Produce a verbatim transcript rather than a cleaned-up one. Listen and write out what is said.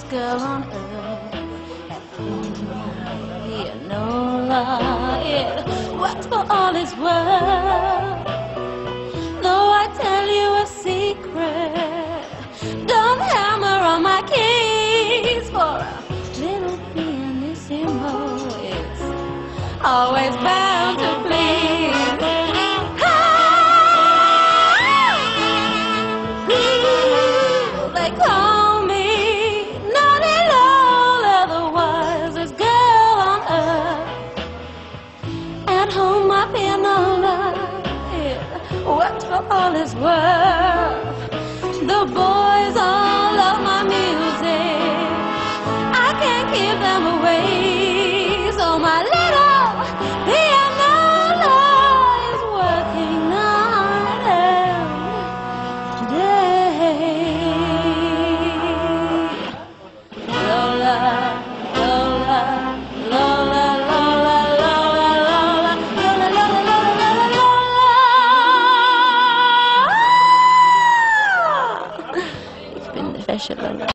wisest girl on earth. Yeah, Lola, yeah, what's for all his worth? Though I tell you a secret, don't hammer on my keys, for a little pianissimo is always bound to please. They call me Naughty Lola, the wisest girl on earth. At home my pianola, yeah, worked for all it's worth. The boys all love my music, I can't keep them away. So my little pianola is working night and day. Lola, Lola, Lola, Lola, Lola, Lola, Lola, Lola, Lola, Lola. Ich bin eine fesche Lola.